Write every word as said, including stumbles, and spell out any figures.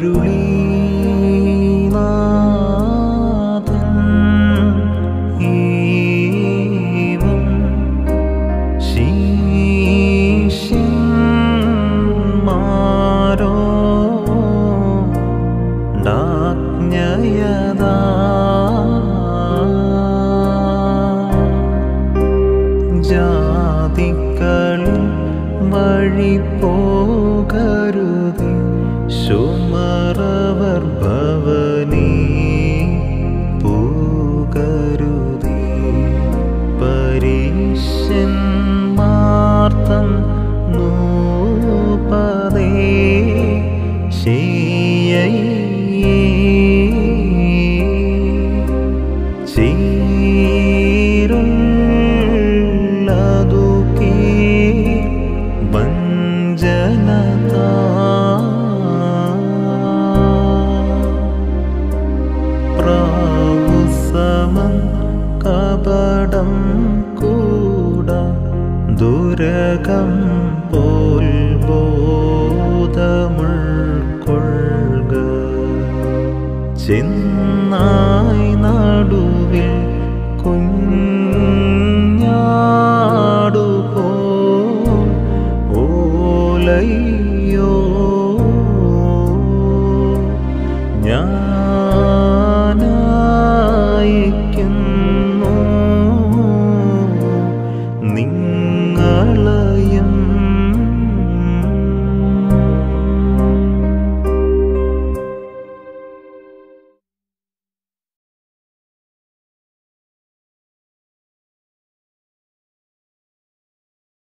അരുളിനാഥൻ ഏവം ശിഷ്യന്മാരോ ജ്ഞയതാ ജാതികളിൽ വഴി പോകരുതേ ശുമറവർ ഭവനീ പോകരുതേ പരീശന്മാർത്തം നൂപതേ ശേയൈ ചീരുള്ളതുകേ വഞ്ചനതാ പ്രാവുസമം കപടം കൂട ദുരകം പോൽ ബോധമുൾക്കൊള്ളുക ചെന്നായി